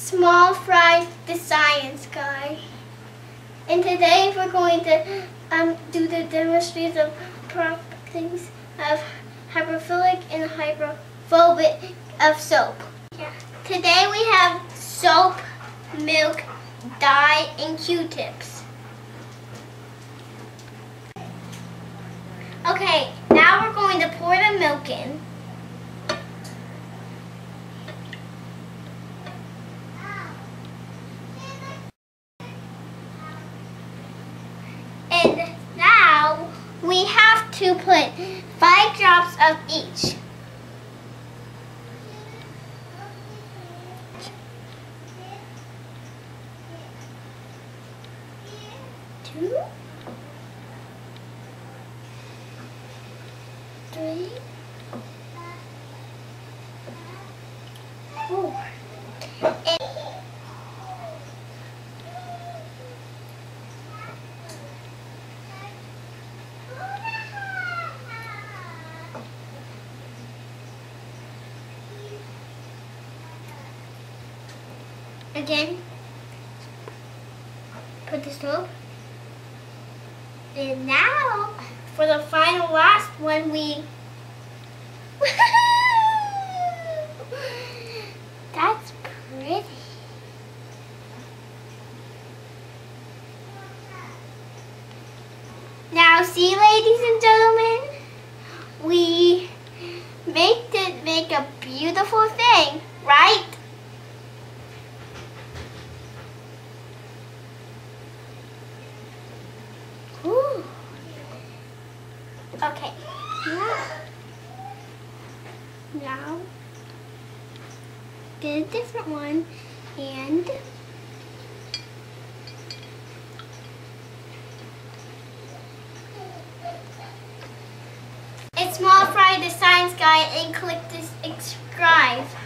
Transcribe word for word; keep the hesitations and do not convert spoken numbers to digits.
Small Fry the Science Guy. And today we're going to um, do the demonstration of properties of hydrophilic and hydrophobic of soap. Yeah. Today we have soap, milk, dye, and Q-tips. Okay, now we're going to pour the milk in. And now we have to put five drops of each. Two, three, four. And again, put the soap. And now, for the final last one, we... That's pretty. Now, see, ladies and gentlemen, we make it make a beautiful thing, right? Ooh. Okay. Now, now, get a different one and it's Small Fry the Science Guy and click this subscribe.